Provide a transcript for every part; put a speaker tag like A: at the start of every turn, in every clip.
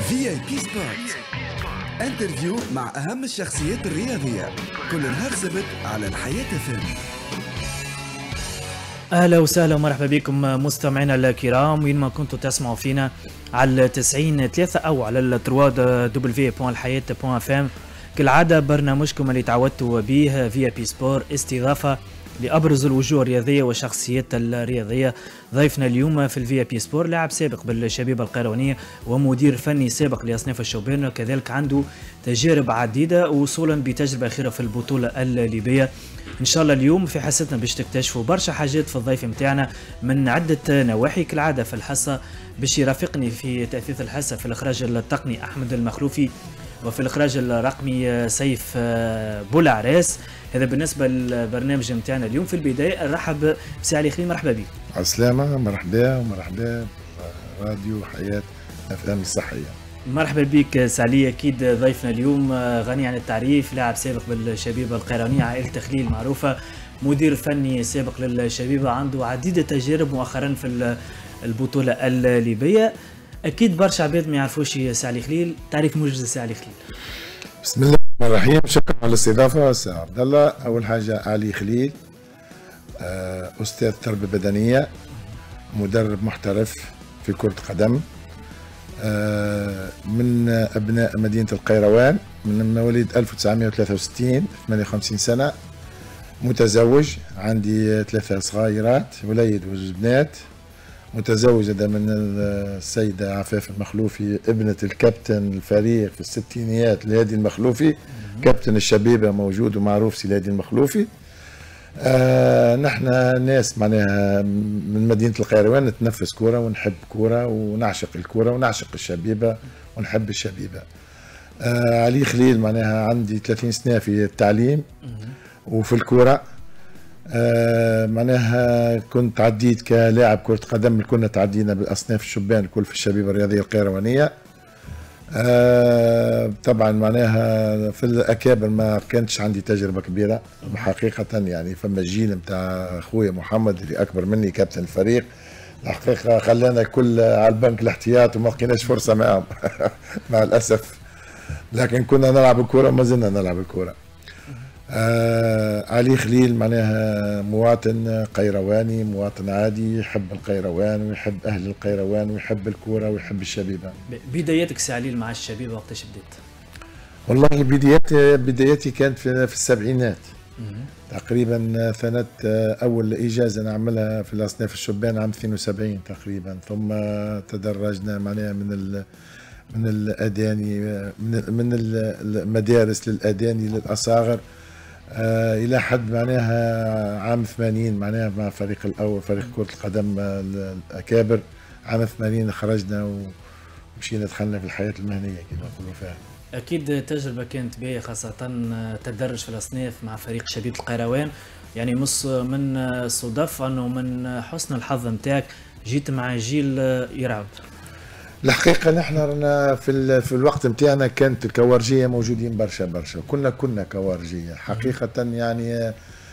A: VIP سبوت، انترفيو مع أهم الشخصيات الرياضية كل نهار سبت على الحياة FM.
B: اهلا وسهلا ومرحبا بكم مستمعينا الكرام وين ما كنتوا تسمعوا فينا على 90.3 او على www.الحياة.fm. كالعاده برنامجكم اللي تعودتوا به في بي سبور، استضافه لابرز الوجوه الرياضيه والشخصيات الرياضيه. ضيفنا اليوم في الفي بي سبور لاعب سابق بالشبيبه القيروانيه ومدير فني سابق لاصناف الشوبان، وكذلك عنده تجارب عديده وصولا بتجربه اخيره في البطوله الليبيه. ان شاء الله اليوم في حصتنا باش تكتشفوا برشا حاجات في الضيف نتاعنا من عده نواحي. كالعاده في الحصه باش يرافقني في تاثيث الحصه في الاخراج التقني احمد المخلوفي، وفي الاخراج الرقمي سيف بولعراس. هذا بالنسبه للبرنامج نتاعنا اليوم. في البدايه نرحب بسعلي خليل، مرحبا بك.
C: عسلامة، مرحبا ومرحبا راديو حياة FM الصحية.
B: مرحبا بك سعلي. اكيد ضيفنا اليوم غني عن التعريف، لاعب سابق بالشبيبه القيروانيه، عائله خليل معروفه، مدير فني سابق للشبيبه، عنده عديد التجارب مؤخرا في البطوله الليبيه. اكيد برشا عباد ما يعرفوش سعلي خليل، تعريف موجز سعلي خليل.
C: بسم الله الرحمن الرحيم، شكرا على الاستضافة سي عبد الله. أول حاجة علي خليل، أستاذ تربية بدنية، مدرب محترف في كرة قدم، من أبناء مدينة القيروان، من مواليد 1963، 58 سنة، متزوج، عندي 3 صغيرات، وليد وزوج بنات. متزوج هذا من السيدة عفاف المخلوفي، ابنة الكابتن الفريق في الستينيات لهادي المخلوفي، كابتن الشبيبة موجود ومعروف سي هادي المخلوفي. نحن ناس معناها من مدينة القيروان نتنفس كورة ونحب كورة ونعشق الكورة ونعشق الشبيبة ونحب الشبيبة. علي خليل معناها عندي 30 سنة في التعليم وفي الكورة. معناها كنت عديت كلاعب كرة قدم، كنا تعدينا بالأصناف الشبان الكل في الشبيبة الرياضية القيروانية. طبعا معناها في الأكابر ما كانتش عندي تجربة كبيرة حقيقة، يعني فما الجيل متاع أخويا محمد اللي أكبر مني كابتن الفريق، الحقيقة خلانا الكل على البنك الاحتياط وما لقيناش فرصة معهم مع الأسف، لكن كنا نلعب الكورة وما زلنا نلعب الكورة. علي خليل معناها مواطن قيرواني، مواطن عادي، يحب القيروان ويحب أهل القيروان ويحب الكورة ويحب الشبيبة.
B: بدايتك سعليل مع الشبيبة وقتاش بديت؟
C: والله بدايتي كانت في السبعينات تقريبا، سنة أول إجازة نعملها في الأصناف الشبان عام 72 تقريبا، ثم تدرجنا معناها من الأداني، من المدارس للأداني للأصاغر، إلى حد معناها عام 80 معناها مع فريق الأول، فريق كرة القدم الأكابر. عام 80 خرجنا ومشينا دخلنا في الحياة المهنية كما نقولوا فيها.
B: أكيد تجربة كانت باهية، خاصة تدرج في الأصناف مع فريق شبيبة القيروان. يعني من الصدف أنه من حسن الحظ نتاعك جيت مع جيل يرعب.
C: الحقيقة نحن رانا في الوقت نتاعنا كانت الكوارجية موجودين برشا، كنا كوارجية حقيقة. يعني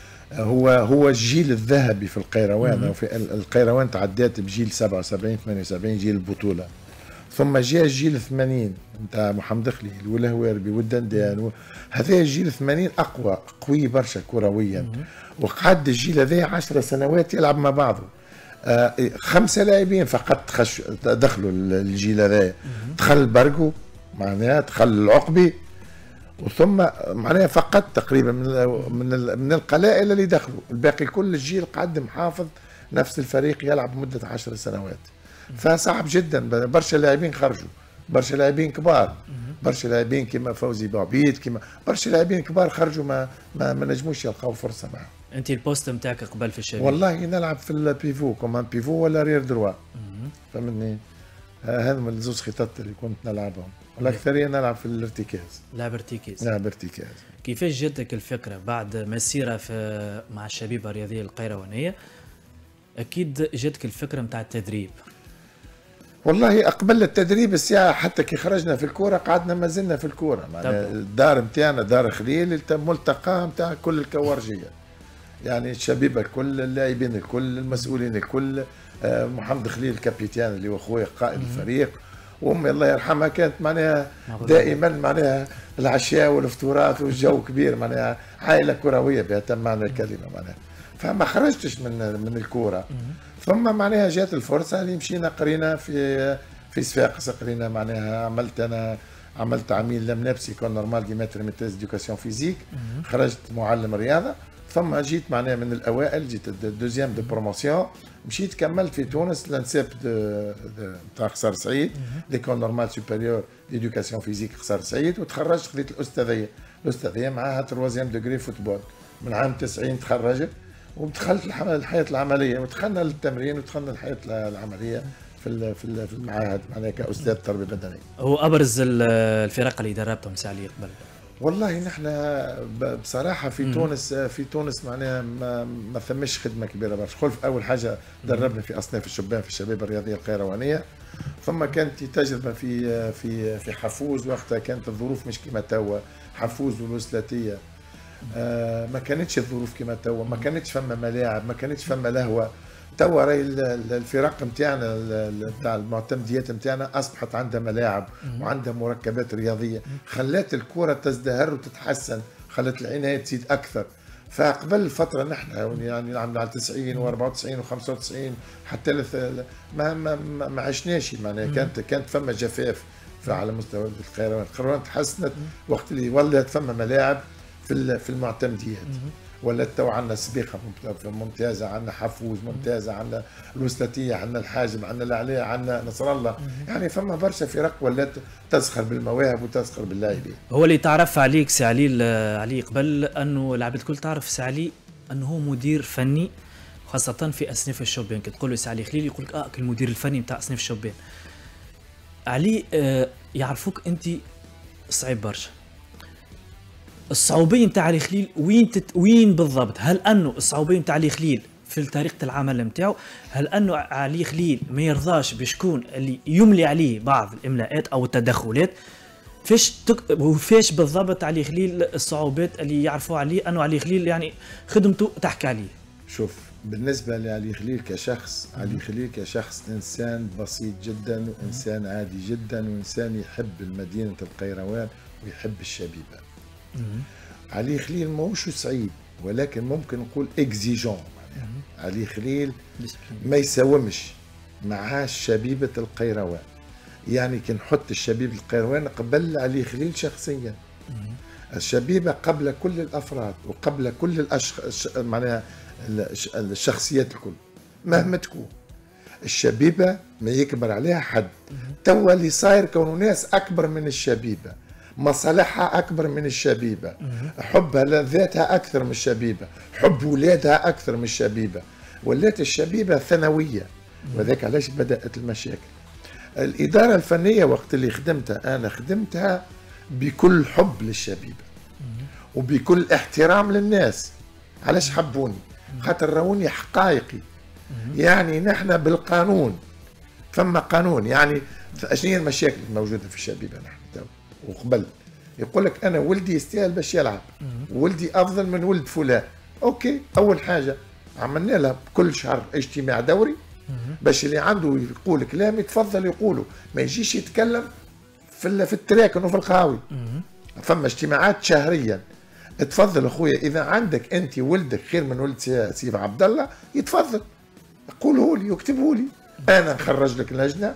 C: هو الجيل الذهبي في القيروان، وفي القيروان تعدات بجيل 77 78 جيل البطولة، ثم جاء الجيل 80 نتاع محمد خليل والهواربي والدندان، هذا الجيل 80 قوي برشا كرويا، وقعد الجيل هذا 10 سنوات يلعب مع بعضه. 5 لاعبين فقط دخلوا الجيل هذا، دخل برقو معناها، دخل العقبي، وثم معناها فقط تقريبا من القلائل اللي دخلوا، الباقي كل الجيل قعد محافظ نفس الفريق يلعب مدة 10 سنوات. فصعب جدا، برشا لاعبين خرجوا، برشا لاعبين كبار، برشا لاعبين كما فوزي بوعبيد، كما برشا لاعبين كبار خرجوا ما نجموش يلقاو فرصة معهم.
B: انت البوست نتاعك قبل في الشباب؟
C: والله نلعب في البيفو، كومان بيفو ولا رير دروا، فهمتني؟ هذم الزوج خطط اللي كنت نلعبهم، والاكثريه نلعب في الارتكاز.
B: لعب ارتكاز. كيفاش جاتك الفكره بعد مسيره مع الشبيبه الرياضيه القيروانيه؟ اكيد جاتك الفكره نتاع التدريب.
C: والله قبل التدريب الساعه حتى كي خرجنا في الكوره قعدنا ما زلنا في الكوره، معناها الدار نتاعنا دار خليل ملتقى نتاع كل الكوارجيه، يعني الشبيبه الكل، اللاعبين الكل، المسؤولين الكل، محمد خليل الكابيتان اللي هو خويا قائد الفريق، وامي الله يرحمها كانت معناها دائما معناها العشاء والفطورات والجو كبير، معناها عائله كرويه بهذا معنى الكلمه معناها. فما خرجتش من الكوره. ثم معناها جات الفرصه اللي مشينا قرينا في صفاقس، قرينا معناها عملت عميل لمنابسي كون نورمال دي ماتر ميتريز ديوكاسيون فيزيك، خرجت معلم رياضه. ثم جيت معناها من الاوائل، جيت دوزيام دو بروموسيون، مشيت كملت في تونس لانسيب تاع قصر سعيد، ليكول نورمال سوبيريور ديدوكاسيون فيزيك قصر سعيد، وتخرجت خذيت الاستاذيه معاها تروازيام دوغري فوتبول. من عام 90 تخرجت ودخلت الحياه العمليه، ودخلنا للتمرين ودخلنا الحياه العمليه في المعاهد معناها كاستاذ تربيه بدنيه.
B: هو ابرز الفرق اللي دربتهم ساعه اللي قبل؟
C: والله نحن بصراحه في تونس معناها ما ثمش خدمه كبيره برشا. خلف اول حاجه دربنا في اصناف الشبان في الشباب الرياضيه القيروانيه. ثم كانت تجربه في حفوز، وقتها كانت الظروف مش كما توا. حفوز والوسلاتيه ما كانتش الظروف كما توا، ما كانتش فما ملاعب، ما كانتش فما لهوه. توا راهي الفرق نتاعنا نتاع المعتمديات نتاعنا اصبحت عندها ملاعب وعندها مركبات رياضيه، خلات الكره تزدهر وتتحسن، خلت العنايه تزيد اكثر. فقبل الفتره نحن يعني على 90 و94 و95 حتى ما عشناش معناها. كانت فما جفاف على مستوى القيروان تحسنت وقت اللي ولات فما ملاعب في المعتمديات. ولات تو عندنا سبيقه ممتازه، عندنا حفوز ممتازه، عندنا الوسلاتيه، عندنا الحاجب، عندنا العليا، عندنا نصر الله. يعني فما برشا فرق ولات تزخر بالمواهب وتزخر باللاعبين.
B: هو اللي تعرف عليك سي علي قبل انه العباد الكل تعرف سي علي انه هو مدير فني خاصه في اصناف الشبان. كي تقول له سي علي خليل يقول لك المدير الفني نتاع اصناف الشبان. علي يعرفوك انت صعيب برشا. الصعوبيه نتاع علي خليل وين بالضبط؟ هل انه الصعوبيه نتاع علي خليل في طريقه العمل نتاعو؟ هل انه علي خليل ما يرضاش بشكون اللي يملي عليه بعض الاملاءات او التدخلات؟ فاش بالضبط علي خليل الصعوبات اللي يعرفوا عليه انه علي خليل يعني خدمته تحكي عليه؟
C: شوف، بالنسبه لعلي خليل كشخص، علي خليل كشخص انسان بسيط جدا وانسان عادي جدا وانسان يحب المدينه القيروان ويحب الشبيبه. علي خليل ماهوش سعيد، ولكن ممكن نقول اكزيجون. علي خليل ما يساومش مع شبيبة القيروان. يعني كي نحط الشبيب القيروان قبل علي خليل شخصيا. الشبيبة قبل كل الافراد وقبل كل معناها الشخصيات الكل مهما تكون. الشبيبة ما يكبر عليها حد. توا اللي صاير كونوا ناس اكبر من الشبيبة، مصالحها أكبر من الشبيبة، حبها لذاتها أكثر من الشبيبة، حب ولادها أكثر من الشبيبة. ولات الشبيبة ثانوية، وذاك علاش بدأت المشاكل. الإدارة الفنية وقت اللي خدمتها أنا خدمتها بكل حب للشبيبة وبكل احترام للناس. علاش حبوني؟ خاطر راوني حقائقي. يعني نحن بالقانون، فما قانون. يعني شنو هي المشاكل الموجودة في الشبيبة نحن وقبل؟ يقول لك انا ولدي يستاهل باش يلعب، ولدي افضل من ولد فلان. اوكي، اول حاجه عملنا لها كل شهر اجتماع دوري باش اللي عنده يقول كلام يتفضل يقوله، ما يجيش يتكلم في التراكن وفي القهاوي. فما اجتماعات شهريا. تفضل اخويا، اذا عندك انت ولدك خير من ولد سيف عبد الله يتفضل قوله لي واكتبه لي، انا نخرج لك لجنه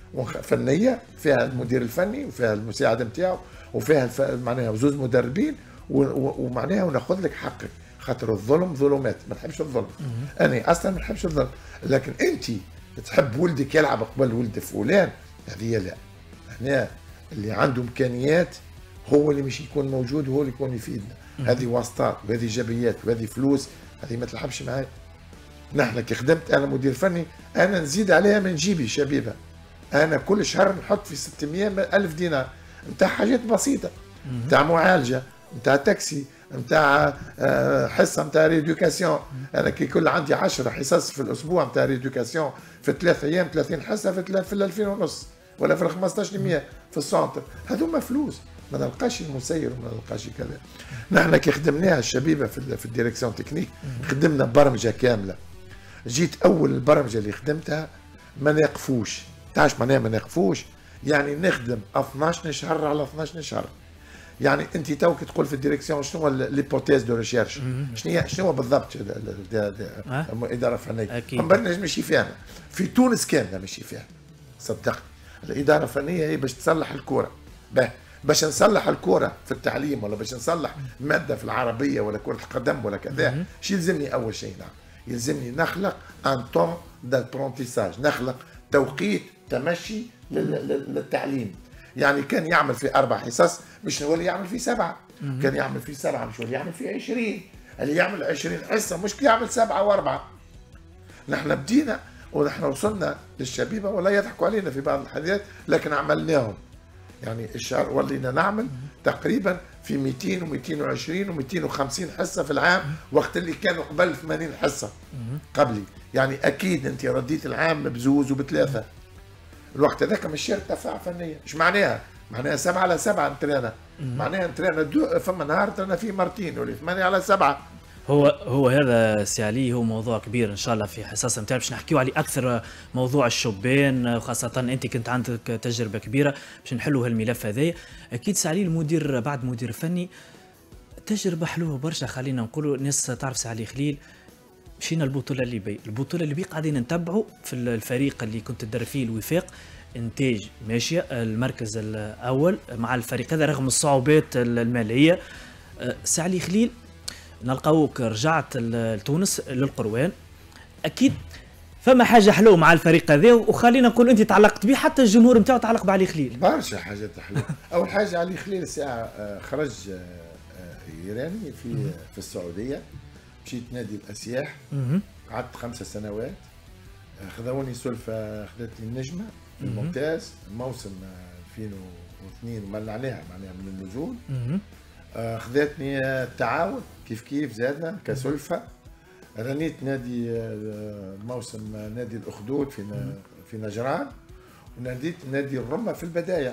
C: فنيه فيها المدير الفني وفيها المساعد نتاعو وفيها معناها زوز مدربين ومعناها وناخذ لك حقك. خاطر الظلم ظلمات، ما نحبش الظلم. انا اصلا ما نحبش الظلم، لكن انت تحب ولدك يلعب قبل ولد فلان، هذه لا. هنا اللي عنده امكانيات هو اللي مش يكون موجود، هو اللي يكون يفيدنا. هذه واسطات وهذه جبيات وهذه فلوس، هذه ما تلعبش معايا. نحن كي خدمت انا مدير فني انا نزيد عليها من جيبي شبيبه. انا كل شهر نحط في 600 ألف دينار نتاع حاجات بسيطه، نتاع معالجه، نتاع تاكسي، نتاع حصه نتاع ريدوكاسيون. انا كي كل عندي 10 حصص في الاسبوع نتاع ريدوكاسيون في 3 ايام 30 حصه في 2000 ونص ولا في 1500 في السونتر. هذوما فلوس، ما نلقاش المسير وما نلقاش كذا. نحن كي خدمناها الشبيبه في الديريكسيون تكنيك خدمنا برمجه كامله. جيت اول البرمجه اللي خدمتها ما ناقفوش. تعرف معناها ما ناقفوش؟ يعني نخدم 12 شهر على 12 شهر. يعني انت توك تقول في الديريكسيون شنو ليبوتيز دو ريشيرش، شنو بالضبط الاداره الفنيه؟ ما نجم نمشي فيها في تونس كامله ماشي فيها صدقني. الاداره الفنيه هي باش تصلح الكره، باش نصلح الكره في التعليم ولا باش نصلح ماده في العربيه ولا كره القدم ولا كذا، شو يلزمني اول شيء؟ نعم يلزمني نخلق ان طون دابرونتيساج، نخلق توقيت تمشي للتعليم. يعني كان يعمل في 4 حصص مش هو اللي يعمل في 7، كان يعمل في 7 مش هو اللي يعمل في 20، اللي يعمل 20 حصه مش يعمل 7 و4. نحن بدينا ونحن وصلنا للشبيبه ولا يضحكوا علينا في بعض الحاجات، لكن عملناهم. يعني الشهر ولينا نعمل تقريبا في 200 و220 و250 حصه في العام، وقت اللي كانوا قبل 80 حصه قبلي. يعني اكيد انت رديت العام بزوز وبثلاثه. الوقت هذاك مش ارتفاع فنيه. ايش معناها؟ معناها 7 على 7 نترينا، معناها نترينا فما نهار ترينا فيه مرتين ولا 8 على 7.
B: هو هذا سي علي، هو موضوع كبير ان شاء الله في حصص نتاع باش نحكيو عليه اكثر. موضوع الشبان وخاصه انت كنت عندك تجربه كبيره باش نحلوا هالملف هذايا. اكيد سي علي المدير بعد مدير فني تجربه حلوه برشا. خلينا نقولوا الناس تعرف سي علي خليل. مشينا البطوله الليبيه قاعدين نتبعوا في الفريق اللي كنت تدرب فيه الوفاق، انتاج ماشيه المركز الاول مع الفريق هذا رغم الصعوبات الماليه. سي علي خليل نلقاوك رجعت لتونس للقروان، اكيد فما حاجه حلوه مع الفريق هذا، وخلينا نقول انت تعلقت به، حتى الجمهور نتاعو تعلق بعلي خليل.
C: برشا حاجات حلوه. اول حاجه علي خليل الساعه خرج ايراني في السعوديه، مشيت نادي الاسياح، قعدت 5 سنوات. خذوني سلفه، خذتني النجمه في الممتاز موسم 2002 وملعناها معناها من النزول. خذتني التعاون كيف زادنا كسلفه. رنيت نادي موسم نادي الاخدود في نجران، وناديت نادي الرمة في البدايه.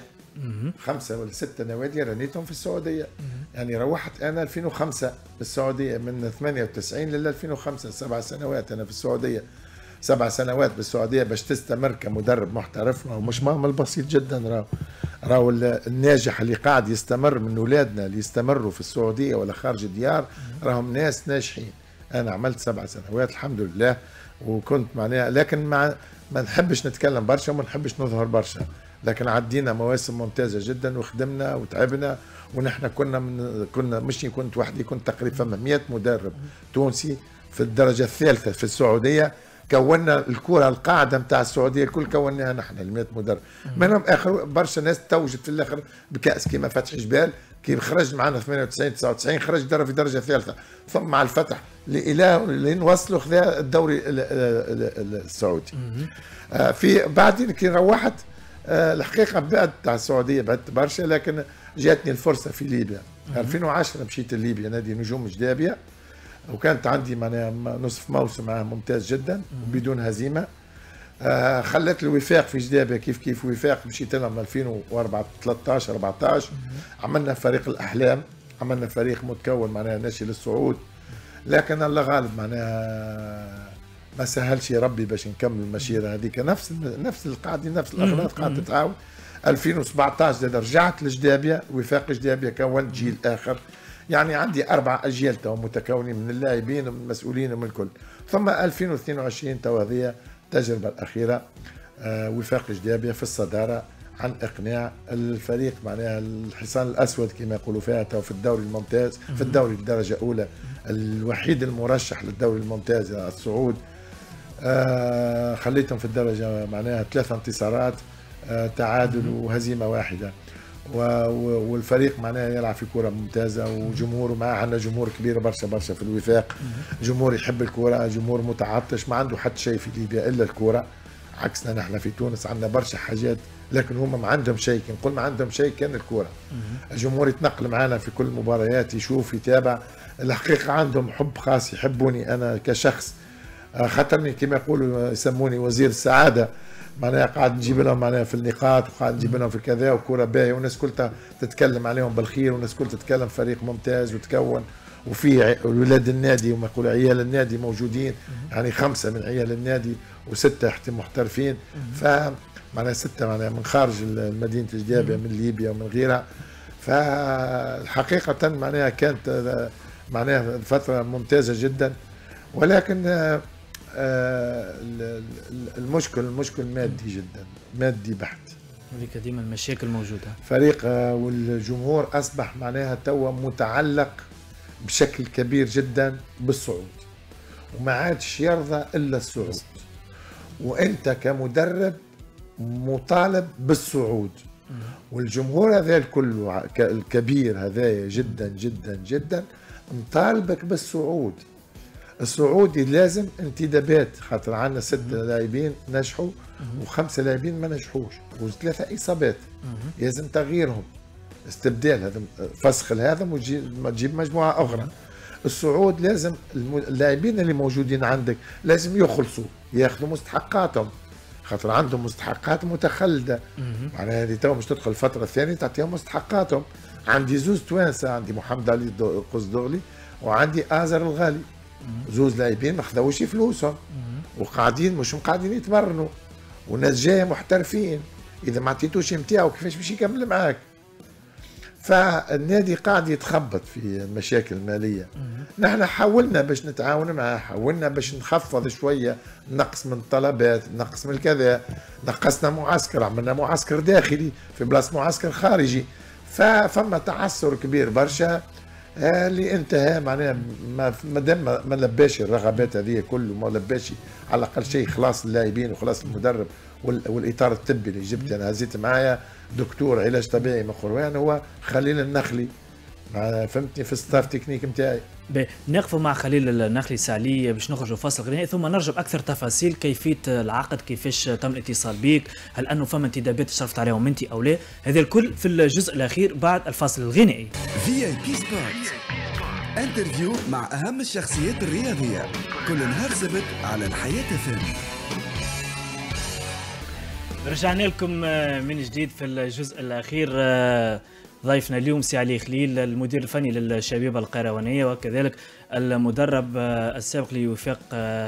C: 5 ولا 6 نوادي رنيتهم في السعوديه. يعني روحت انا 2005 بالسعوديه، من 98 ل 2005 7 سنوات انا في السعوديه. 7 سنوات بالسعوديه باش تستمر كمدرب محترف، ومش معمل بسيط جدا. راهو الناجح اللي قاعد يستمر من اولادنا اللي يستمروا في السعوديه ولا خارج الديار راهم ناس ناجحين. انا عملت 7 سنوات الحمد لله، وكنت معناها، لكن ما نحبش نتكلم برشا وما نحبش نظهر برشا، لكن عدينا مواسم ممتازه جدا وخدمنا وتعبنا. ونحن كنا مش كنت وحدي، كنت تقريبا 100 مدرب تونسي في الدرجه الثالثه في السعوديه. كونا الكره القاعده نتاع السعوديه الكل كوناها نحن ال 100 مدرب. منهم اخر برشا ناس توجت في الاخر بكاس كيما فتحي جبال، كي خرج معنا 98 99 خرج درب في درجه ثالثه، ثم مع الفتح لين وصلوا خذا الدوري السعودي. في بعدين كي روحت الحقيقه بعد تاع السعوديه بعدت برشا، لكن جاتني الفرصه في ليبيا 2010 مشيت لليبيا نادي نجوم جدابيه، وكانت عندي معناها نصف موسم معاه ممتاز جدا بدون هزيمه. خلت الوفاق في جدابه كيف وفاق مشيت لهم 2013 14 عملنا فريق الاحلام، عملنا فريق متكون معناها ناشي للصعود، لكن الله غالب معناها ما سهلش ربي باش نكمل المسيره هذيك. نفس القاعده نفس الاغلاط قاعده تتعاود. 2017 زاد رجعت لجدابيه، وفاق جدابيه كونت جيل اخر. يعني عندي 4 أجيال تو متكونين من اللاعبين ومن المسؤولين ومن الكل. ثم 2022 تو هذه التجربه الاخيره، وفاق جدابيه في الصداره عن اقناع الفريق معناها الحصان الاسود كما يقولوا فيها تو في الدوري الممتاز، في الدوري الدرجه اولى، الوحيد المرشح للدوري الممتاز الصعود. خليتهم في الدرجه معناها 3 انتصارات، تعادل وهزيمه واحده، والفريق معناها يلعب في كره ممتازه، وجمهور معاه. عندنا جمهور كبير برشا في الوفاق، جمهور يحب الكره، جمهور متعطش، ما عنده حتى شيء في ليبيا الا الكره، عكسنا نحن في تونس عندنا برشا حاجات، لكن هم ما عندهم شيء. نقول ما عندهم شيء كان الكره. الجمهور يتنقل معنا في كل المباريات، يشوف يتابع. الحقيقه عندهم حب خاص، يحبوني انا كشخص، خاطرني كما يقولوا يسموني وزير السعاده. معناها قاعد نجيب لهم معناها في النقاط، وقاعد نجيب لهم في كذا، وكره باهيه، والناس كلها تتكلم عليهم بالخير، والناس كلها تتكلم فريق ممتاز وتكون، وفي ولاد النادي وما يقولوا عيال النادي موجودين، يعني 5 من عيال النادي و6 محترفين. معناها 6 معناها من خارج مدينة جدابية من ليبيا ومن غيرها. فالحقيقة معناها كانت معناها فترة ممتازة جدا، ولكن المشكل مادي جدا، مادي بحت.
B: هذيك ديما المشاكل موجودة.
C: فريق والجمهور أصبح معناها توا متعلق بشكل كبير جدا بالصعود، وما عادش يرضى إلا الصعود، وأنت كمدرب مطالب بالصعود. والجمهور هذا الكل الكبير هذا جدا جدا جدا مطالبك بالصعود. الصعودي لازم انتدابات، خاطر عندنا 6 لاعبين نجحوا و5 لاعبين ما نجحوش و3 اصابات، لازم تغييرهم، استبدال، هذا فسخ هذا وتجيب مجموعه اخرى. الصعود لازم اللاعبين اللي موجودين عندك لازم يخلصوا، ياخذوا مستحقاتهم، خاطر عندهم مستحقات متخلده. معناها هذه تو مش تدخل الفتره الثانيه تعطيهم مستحقاتهم. عندي زوز توانسه، عندي محمد علي قصدغلي وعندي آزر الغالي، زوز لاعبين ما خذوش فلوسهم وقاعدين مش قاعدين يتمرنوا، وناس جايه محترفين، اذا ما عطيتوش نتاعو كيفاش باش يكمل معاك؟ فالنادي قاعد يتخبط في المشاكل الماليه. نحن حاولنا باش نتعاون معاه، حاولنا باش نخفض شويه، نقص من الطلبات، نقص من الكذا، نقصنا معسكر، عملنا معسكر داخلي في بلاصه معسكر خارجي. فما تعثر كبير برشا اللي انتهى معناها ما دام ما لباش الرغبات هذه كله، ما لباش على الاقل شيء خلاص اللاعبين وخلاص المدرب والاطار الطبي اللي جبت انا، هزيت معايا دكتور علاج طبيعي من خروان هو خليل النخلي، فهمتني، في الستاف تكنيك نتاعي.
B: نقفوا مع خليل النخلي سعلي باش نخرجوا فاصل غنائي، ثم نرجع باكثر تفاصيل كيفيه العقد، كيفاش تم الاتصال بك، هل انه فما انتدابات شرفت عليهم انت او لا، هذا الكل في الجزء الاخير بعد الفاصل الغنائي.
A: VIP سبورت، انترفيو مع اهم الشخصيات الرياضيه كل نهار سبت على الحياه FM.
B: رجعنا لكم من جديد في الجزء الاخير. ضيفنا اليوم سي علي خليل، المدير الفني للشبيبه القيروانيه، وكذلك المدرب السابق لوفاق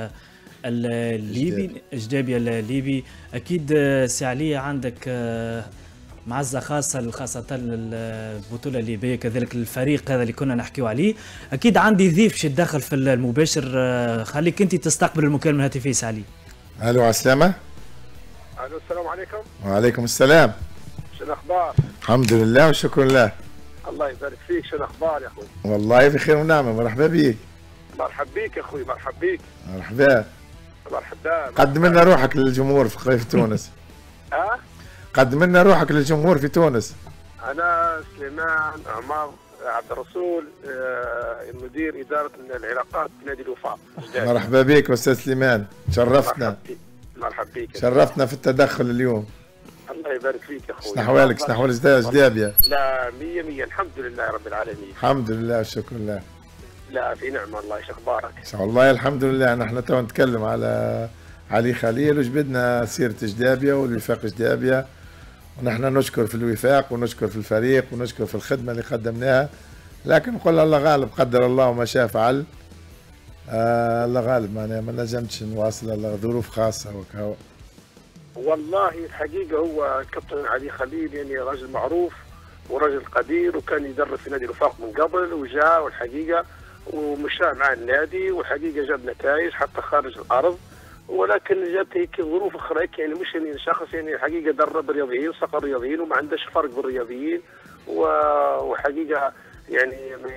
B: الليبي جدابية الليبي. اكيد سي علي عندك معزه خاصه للبطوله الليبيه، كذلك الفريق هذا اللي كنا نحكيو عليه. اكيد عندي ضيف باش يتدخل في المباشر، خليك انت تستقبل المكالمه الهاتفيه سي علي.
C: الو عسلامه.
D: الو السلام عليكم.
C: وعليكم السلام.
D: شو الاخبار؟
C: الحمد لله والشكر لله.
D: الله يبارك فيك، شو الاخبار يا اخوي؟
C: والله بخير ونعمه، مرحبا بك.
D: مرحبا بك يا اخوي، مرحبا بك.
C: مرحبا.
D: مرحبا.
C: قدم لنا روحك للجمهور في تونس. قدم لنا روحك للجمهور في تونس.
D: انا سليمان عمار عبد الرسول، مدير اداره العلاقات بنادي الوفاق.
C: مرحبا بك استاذ سليمان، شرفتنا.
D: مرحبا بك.
C: شرفتنا في التدخل اليوم.
D: الله يبارك فيك يا اخوي.
C: شنو احوالك؟ شنو احوال جدابية؟
D: لا 100 الحمد لله رب العالمين.
C: الحمد لله والشكر لله.
D: لا في نعمه الله. ايش اخبارك؟
C: والله الحمد لله. نحن تو نتكلم على علي خليل وجبدنا سيرة جدابية والوفاق جدابية، ونحن نشكر في الوفاق ونشكر في الفريق ونشكر في الخدمة اللي قدمناها، لكن نقول الله غالب، قدر الله وما شاء فعل. الله غالب، معناها ما نجمتش نواصل، الله ظروف خاصة وكهو.
D: والله الحقيقة هو كابتن علي خليل يعني رجل معروف ورجل قدير، وكان يدرب في نادي الوفاق من قبل، وجاء والحقيقة ومشى مع النادي، والحقيقة جاب نتائج حتى خارج الأرض، ولكن جات هيك ظروف أخرى يعني مش يعني شخص يعني الحقيقة درب رياضيين وسقى رياضيين وما عندش فرق بالرياضيين، وحقيقة يعني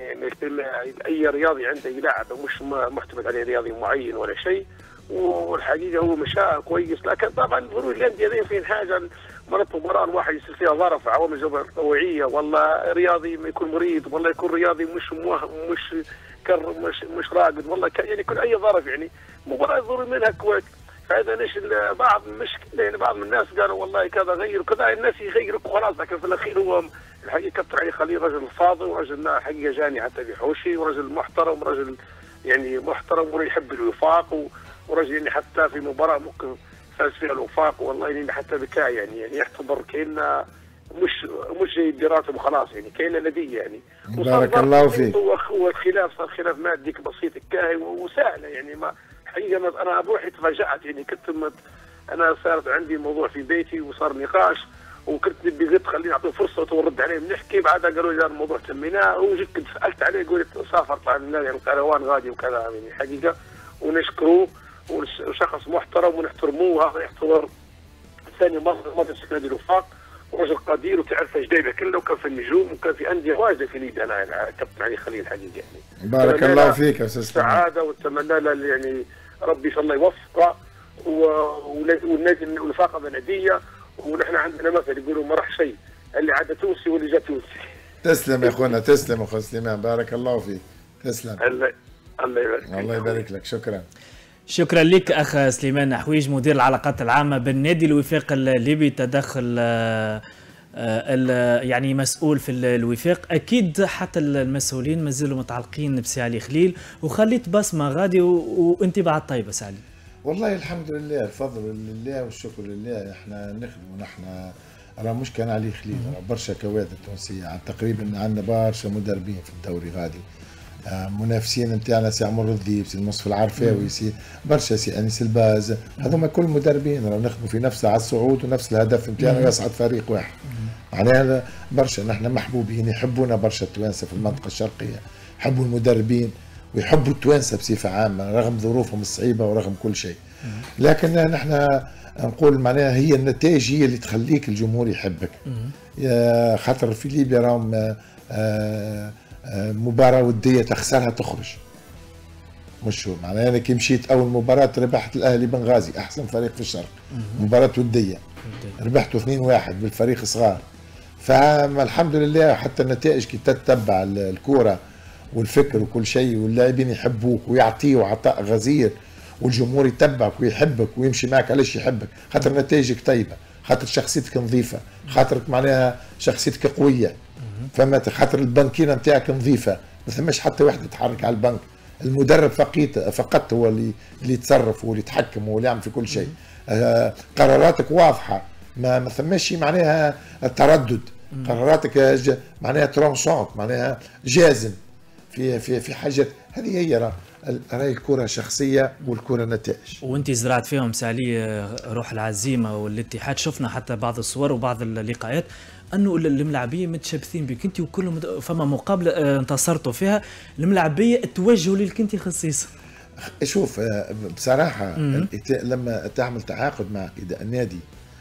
D: أي رياضي عنده يلعب مش معتمد عليه رياضي معين ولا شيء، والحقيقه هو مشاء كويس، لكن طبعا ظروف الانديه ذي فين حاجه، مرات مباراه الواحد يصير فيها ظرف، عوامل طوعيه، والله رياضي ما يكون مريض، والله يكون رياضي مش راقد، والله يعني كل اي ظرف يعني مباراه ظروف منها كويس. فهذا ليش بعض المشكله يعني بعض الناس قالوا والله كذا غير وكذا، الناس يغيروا خلاص، لكن في الاخير هو الحقيقه كابتن علي خليل رجل فاضل ورجل حقيقه جاني حتى بحوشي، ورجل محترم، ورجل يعني محترم ويحب الوفاق، ورجل يعني حتى في مباراه ممكن فاز فيها الوفاق والله يعني حتى بكاء يعني يعتبر كأنه مش جاي براتب وخلاص، يعني كأنه لدي يعني.
C: بارك الله فيك.
D: هو الخلاف صار خلاف مادي بسيط كاهي وسهله يعني، ما حقيقه انا بروحي تفاجات يعني، كنت انا صارت عندي موضوع في بيتي وصار نقاش، وكنت نبي قلت خليني نعطيه فرصه ونرد عليه بنحكي، بعدها قالوا لي الموضوع تميناه، وجيت كنت سالت عليه قلت سافر طلع من النادي يعني القروان غادي وكذا يعني حقيقه، ونشكروه وشخص محترم ونحترموه، وهذا يعتبر ثاني مرة في نادي الوفاق، ورجل قدير وتعرف جديده كله، وكان في النجوم وكان في انديه واجده في ليبيا انا كابتن علي خليل حقيقه يعني.
C: بارك الله فيك يا استاذ
D: سعاده، واتمنى له يعني ربي ان شاء الله يوفقه، والنادي الوفاق بلديه، ونحن عندنا مثل يقولوا ما راح شيء اللي عاد تونسي واللي جا تونسي.
C: تسلم يا اخونا، تسلم اخو سليمان، بارك الله فيك، تسلم.
D: الله يبارك فيك.
C: الله يبارك لك، شكرا.
B: شكرا لك اخ سليمان حويج مدير العلاقات العامه بالنادي الوفاق الليبي. تدخل يعني مسؤول في الوفاق، اكيد حتى المسؤولين مازالوا متعلقين بسي علي خليل، وخليت بصمه غادي وانطباعات طيبه سي علي.
C: والله الحمد لله، الفضل لله والشكر لله. احنا نخدموا، نحن راه مش كان علي خليل، راه برشا كوادر تونسيه، تقريبا عندنا برشا مدربين في الدوري غادي، منافسين نتاعنا سي عمر الذيب، سي المصطفى العرفاوي، سي برشا، سي انيس الباز، هذوما كل مدربين راه نخدموا في نفس على الصعود، ونفس الهدف نتاعنا يصعد فريق واحد. معناها برشا نحن محبوبين، يحبونا برشا التوانسه في المنطقه الشرقيه، يحبوا المدربين ويحبوا التوانسه بصفه عامه رغم ظروفهم الصعيبه ورغم كل شيء. لكن نحن نقول معناها هي النتائج هي اللي تخليك الجمهور يحبك. خاطر في ليبيا راهم مباراة ودية تخسرها تخرج، مش هو معناها أنا كي مشيت أول مباراة ربحت الأهلي بنغازي أحسن فريق في الشرق، مباراة ودية ربحته 2-1 بالفريق صغار. فالحمد لله حتى النتائج كي تتبع الكورة والفكر وكل شيء، واللاعبين يحبوك ويعطيوا عطاء غزير، والجمهور يتبعك ويحبك ويمشي معك. علاش يحبك؟ خاطر نتائجك طيبة، خاطر شخصيتك نظيفة، خاطرك معناها شخصيتك قوية، فما خاطر البنكينه نتاعك نظيفه، ما ثماش حتى واحد يتحرك على البنك، المدرب فقط هو اللي يتصرف واللي يتحكم واللي يعمل في كل شيء. قراراتك واضحه، ما ثماش معناها تردد، قراراتك معناها ترونشونت، معناها جازم في حاجات. هذه هي راهي الكره شخصيه والكره نتائج،
B: وانت زرعت فيهم سالي روح العزيمه والاتحاد. شفنا حتى بعض الصور وبعض اللقاءات انه الملاعبيه متشابثين بك انت وكلهم، فما مقابله انتصرتوا فيها الملاعبيه توجهوا لك انت خصيصا.
C: شوف بصراحه لما تعمل تعاقد مع النادي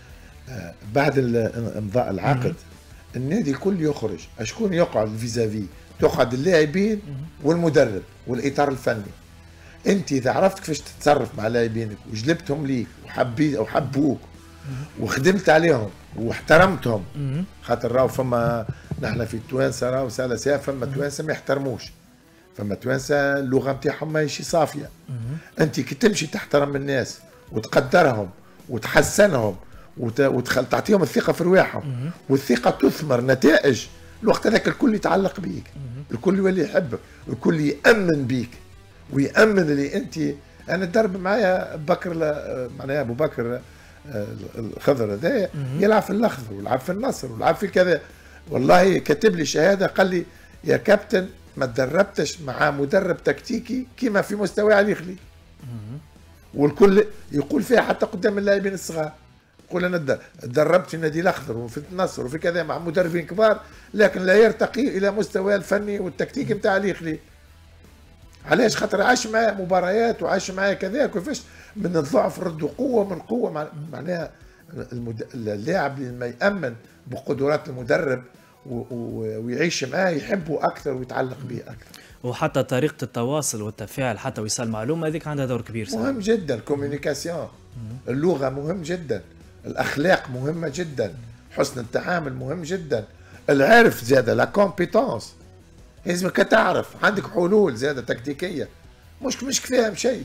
C: بعد امضاء العقد النادي الكل يخرج، شكون يقعد فيزافي؟ تقعد اللاعبين والمدرب والاطار الفني. انت اذا عرفت كيفاش تتصرف مع لاعبينك وجلبتهم ليك وحبوك وخدمت عليهم واحترمتهم، خاطر راهو فما نحن في التوانسه راهو سالسه، فما توانسه ما يحترموش، فما توانسه اللغه نتاعهم ماهيش صافيه. انت كي تمشي تحترم الناس وتقدرهم وتحسنهم وتعطيهم الثقه في رواحهم، والثقه تثمر نتائج، الوقت هذاك الكل يتعلق بيك، الكل يولي يحبك، الكل يامن بيك ويامن اللي انت. انا درب معايا بكر معناها ابو بكر الخضر هذا يلعب في الاخضر ويلعب في النصر ويلعب في كذا، والله كتب لي شهاده قال لي يا كابتن ما تدربتش مع مدرب تكتيكي كيما في مستوى علي خليل. والكل يقول فيها حتى قدام اللاعبين الصغار، يقول انا تدربت في النادي الاخضر وفي النصر وفي كذا مع مدربين كبار، لكن لا يرتقي الى مستوى الفني والتكتيكي نتاع علي خليل. علاش؟ خاطر عاش معايا مباريات وعاش معايا كذا، كيفاش من الضعف ردوا قوه من قوه. معناها اللاعب لما يامن بقدرات المدرب ويعيش معاه يحبه اكثر ويتعلق به اكثر.
B: وحتى طريقه التواصل والتفاعل حتى وصال معلومه هذيك عندها دور كبير.
C: مهم جدا الكوميونيكاسيون، اللغه مهم جدا، الاخلاق مهمه جدا، حسن التعامل مهم جدا، العرف زياده لا كومبيتونس، لازمك تعرف عندك حلول زياده تكتيكيه، مش كفايه شيء.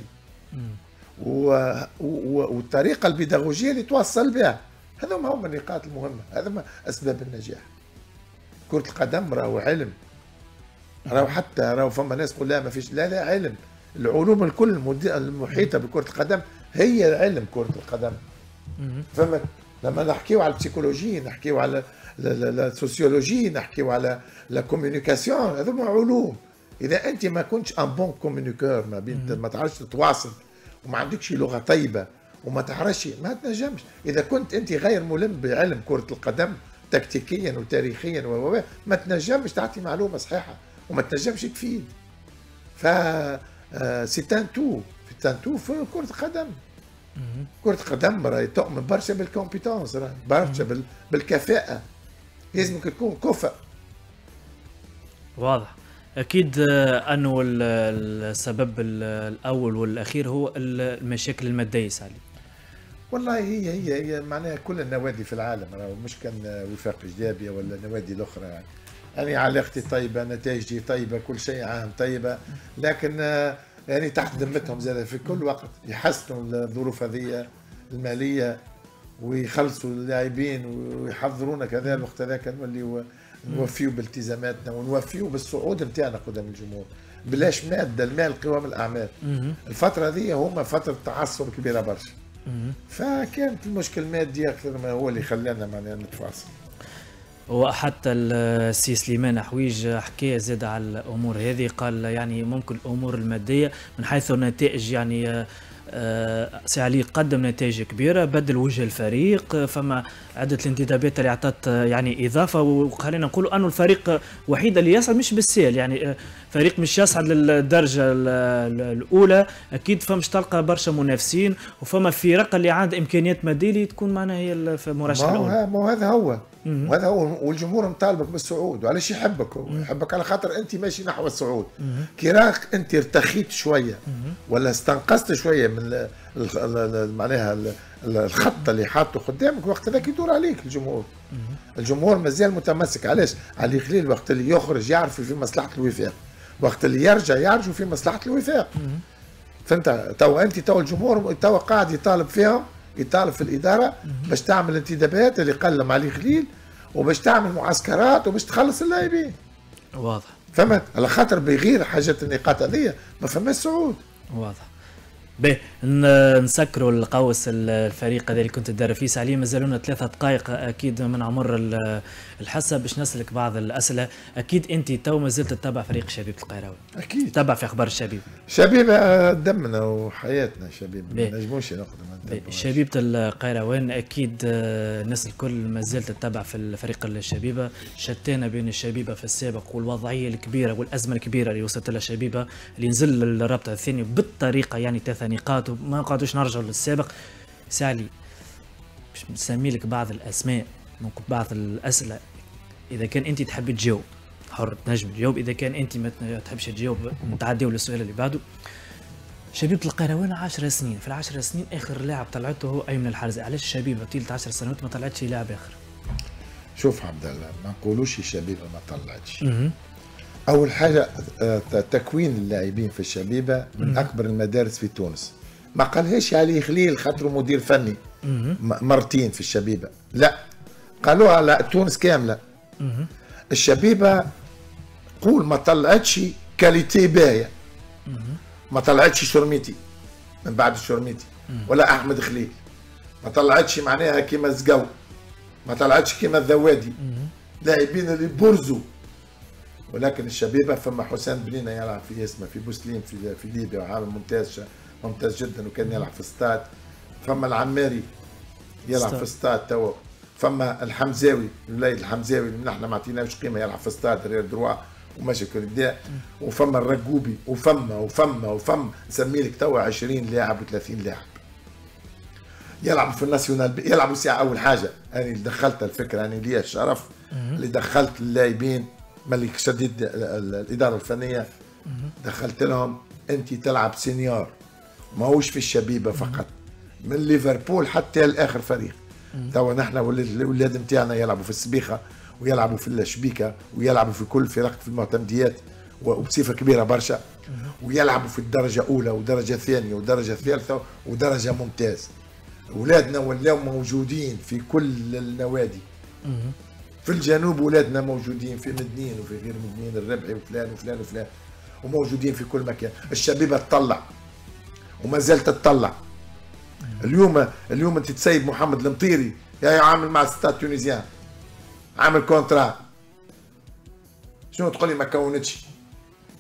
C: والطريقه البيداغوجيه اللي توصل بها، هذوما هما النقاط المهمه، هذوما اسباب النجاح. كره القدم راهو علم، راهو حتى راهو فما ناس تقول لا ما فيش، لا علم. العلوم الكل المحيطه بكره القدم هي علم كره القدم. فما لما نحكيو على البسيكولوجي، نحكيو على السوسيولوجي، نحكيو على لا كوميونيكاسيون، هذوما علوم. اذا انت ما كنتش ان بون كوميونيكور، ما تعرفش تتواصل وما عندكش لغه طيبه وما تعرفش ما تنجمش. اذا كنت انت غير ملم بعلم كره القدم تكتيكيا وتاريخيا ما تنجمش تعطي معلومه صحيحه وما تنجمش تفيد. ف سي ان تو في كره القدم. كره القدم راهي تؤمن برشا بالكومبيتونس، برشا بالكفاءه، لازمك تكون كفء.
B: واضح. اكيد انه السبب الاول والاخير هو المشاكل الماديه سالي.
C: والله هي معناها كل النوادي في العالم راهو مش كان وفاق جدابيه ولا النوادي الاخرى يعني. أنا علاقتي طيبه، نتائجي طيبه، كل شيء عام طيبه، لكن يعني تحت ذمتهم زاد في كل وقت يحسنوا الظروف هذه الماليه ويخلصوا اللاعبين ويحضرونا كذا الوقت هذاك نولي نوفيوا بالتزاماتنا ونوفيوا بالصعود نتاعنا قدام الجمهور. بلاش ماده، المال قوام الاعمال. الفتره هذه هما فتره تعثر كبيره برشا. فكانت المشكل المادي اكثر ما هو اللي خلانا معناها نتفاصل.
B: وحتى السي سليمان حويج حكى زاد على الامور هذه، قال يعني ممكن الامور الماديه من حيث النتائج يعني سي علي قدم نتائج كبيره، بدل وجه الفريق، فما عده الانتدابات اللي اعطت يعني اضافه، وخلينا نقولوا انه الفريق وحيد اللي يصعد مش بالسهل، يعني فريق مش يصعد للدرجه الاولى اكيد فمش تلقى برشا منافسين، وفما فرق اللي عندها امكانيات ماديه اللي تكون معنا هي في المرشح الاول.
C: ما هذا هو وهذا هو، والجمهور مطالبك بالصعود، وعلاش يحبك؟ هو يحبك على خاطر انت ماشي نحو الصعود. كي راك انت ارتخيت شويه ولا استنقصت شويه من معناها الخط اللي حاطه قدامك، وقت ذاك يدور عليك الجمهور. الجمهور مازال متمسك. علاش؟ علي خليل وقت اللي يخرج يعرف في مصلحه الوفاق، وقت اللي يرجع يعرفوا في مصلحه الوفاق. فانت تو الجمهور تو قاعد يطالب فيهم، يطالب في الاداره باش تعمل انتدابات اللي قلم علي خليل، وباش تعمل معسكرات، وباش تخلص اللاعبين.
B: واضح.
C: فهمت؟ على خاطر بغير حاجه النقاط هذه ما فماش صعود.
B: واضح. باهي نسكروا القوس الفريق هذا اللي كنت تدرب فيه سالي. مازالونا 3 دقائق اكيد من عمر الحصه باش نسلك بعض الاسئله. اكيد انت تو مازلت تتبع فريق شبيبه القيروان؟
C: اكيد
B: تتبع في اخبار الشبيبه.
C: شبيبه دمنا وحياتنا، شبيبه ما نجموش نقدم.
B: شبيبه القيروان اكيد الناس الكل مازالت تتبع في الفريق الشبيبه. شتينا بين الشبيبه في السابق والوضعيه الكبيره والازمه الكبيره اللي وصلت لها الشبيبه، اللي نزل الرابطه الثاني بالطريقه يعني 3 نقاط وما نقعدوش نرجعوا للسابق. سالي باش نسمي لك بعض الاسماء، ممكن بعض الاسئله اذا كان انت تحب تجاوب حر تنجم تجاوب، اذا كان انت ما تحبش تجاوب نتعداو للسؤال اللي بعده. شبيبه القيروان 10 سنين، في ال10 سنين اخر لاعب طلعته هو ايمن الحارزي. علاش الشبيبه طيله 10 سنوات ما طلعتش لاعب اخر؟
C: شوف عبد الله، ما نقولوش الشبيبه ما طلعتش. اول حاجه تكوين اللاعبين في الشبيبه من اكبر المدارس في تونس. ما قالهاش علي خليل خاطر مدير فني مرتين في الشبيبه، لا قالوها على تونس كامله. الشبيبه قول ما طلعتش كاليتي باهيه، ما طلعتش شرميتي من بعد الشرميتي ولا احمد خليل، ما طلعتش معناها كيما الزقو، ما طلعتش كيما الذوادي، لاعبين اللي برزوا. ولكن الشبيبه فما حسام بنينه يلعب في اسمه في بوسليم في ليبيا وعامل ممتاز جدا وكان يلعب في ستاد. فما العماري يلعب في ستاد توا. فما الحمزاوي الوليد الحمزاوي اللي نحن ما عطيناوش قيمه يلعب في ستاد ريال دروا وماشي كوليديا. وفما الرقوبي وفما نسمي لك توا 20 لاعب و30 لاعب يلعبوا في الناسيونال، يلعبوا ساعه. اول حاجه انا اللي دخلت الفكره، انا لي الشرف اللي دخلت اللاعبين ملي شديد الاداره الفنيه، دخلت لهم انت تلعب سينيور، ماهوش في الشبيبه فقط، من ليفربول حتى لاخر فريق. توا نحن الاولاد نتاعنا يلعبوا في السبيخه ويلعبوا في الشبيكه ويلعبوا في كل فرق في المعتمديات وبصفه كبيره برشا، ويلعبوا في الدرجه اولى ودرجه ثانيه ودرجه ثالثه ودرجه ممتاز. اولادنا ولاو موجودين في كل النوادي. في الجنوب اولادنا موجودين في مدنين وفي غير مدنين، الربعي وفلان وفلان وفلان، وموجودين في كل مكان. الشبيبه تطلع وما زالت تطلع. اليوم انت تسيب محمد المطيري يا عامل مع ستاد تونيزيان، عامل كونترا، شنو تقول لي ما كونتش؟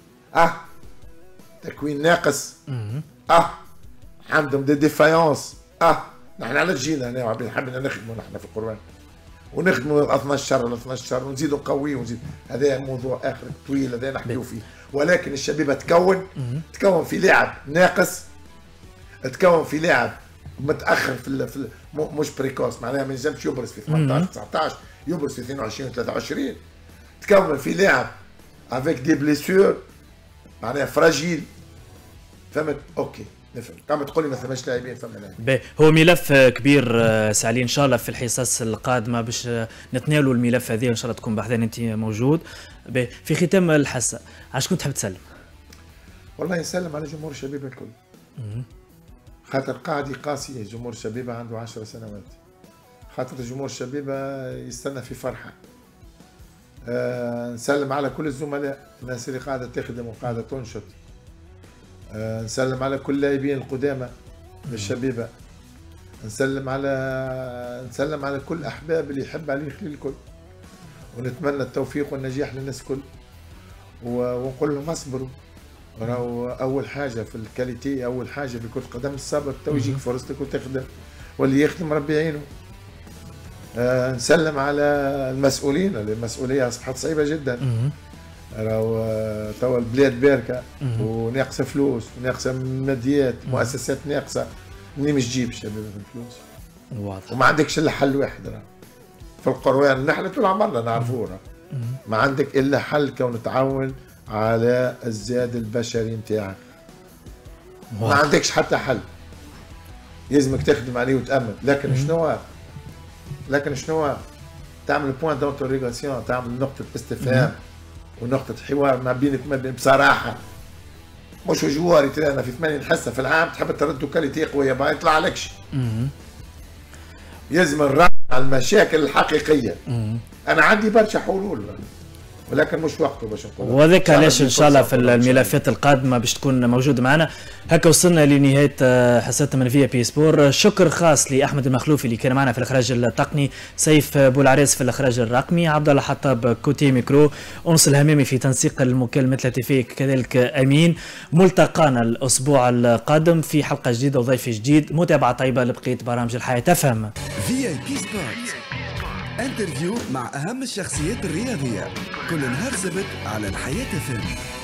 C: تكوين ناقص. عندهم دي ديفايونس نحن على جينا هنا حبينا نخدموا نحن في القرآن ونخدموا 12 شهر ولا 12 شهر ونزيدوا نقويه ونزيد. هذا موضوع اخر طويل هذا نحكيو فيه، ولكن الشبيبه تكون في لاعب ناقص، تكون في لاعب متاخر في مش بريكوس، معناها ما يلزمش يبرز في 18 19 يبرز في 22 23. تكون في لاعب افيك دي بليسيور معناها فراجيل، فهمت؟ اوكي نفهم. كما تقول لي ما ثماش لاعبين فما.
B: هو ملف كبير سالي، ان شاء الله في الحصص القادمه باش نتناولوا الملف هذه ان شاء الله تكون بحذان انت موجود. في ختام الحصه عاش كنت تحب تسلم؟
C: والله نسلم على جمهور الشبيبه الكل، خاطر قاعد قاسيه. جمهور الشبيبه عنده 10 سنوات، خاطر جمهور الشبيبه يستنى في فرحه. نسلم على كل الزملاء، الناس اللي قاعده تخدم وقاعده تنشط. نسلم على كل اللاعبين القدامى بالشبيبه. نسلم على كل احباب اللي يحب عليه الخير الكل، ونتمنى التوفيق والنجاح للناس الكل، ونقول لهم اصبروا. راهو اول حاجه في الكاليتي، اول حاجه في كره القدم الصبر، تو يجيك فرصتك وتخدم، واللي يخدم ربي يعينه. نسلم على المسؤولين، المسؤوليه اصبحت صعيبه جدا. راهو توا البلاد باركه وناقصه فلوس وناقصه ماديات، مؤسسات ناقصه، منين مش تجيب الشباب الفلوس؟
B: واضح.
C: وما عندكش الا حل واحد راه في القروان، نحن طول عمرنا نعرفوه، ما عندك الا حل كون تعاون على الزاد البشري نتاعك. ما عندكش حتى حل، يلزمك تخدم عليه وتامن. لكن شنو تعمل بوان دونتوريغاسيون، تعمل نقطه استفهام ونقطة حوار ما بينك وما بين بصراحة. مش جوار يترانا في 80 حصة في العام تحب تردوا كاليتي قوية ما يطلع لكش. يلزم الرد على المشاكل الحقيقية. أنا عندي برشا حلول ولكن مش وقته باش نقول.
B: وذاك علاش ان شاء الله في الملفات القادمه باش تكون موجود معنا. هكا وصلنا لنهايه حصتنا من في بي سبور. شكر خاص لاحمد المخلوفي اللي كان معنا في الاخراج التقني، سيف بولعريس في الاخراج الرقمي، عبد الله حطاب كوتي ميكرو، انس الهمامي في تنسيق المكالمه الهاتفيه، كذلك امين. ملتقانا الاسبوع القادم في حلقه جديده وضيف جديد. متابعه طيبه لبقيه برامج الحياه تفهم.
A: في بي سبورت انترفيو مع اهم الشخصيات الرياضيه كل نهار سبت على الحياه تفهم.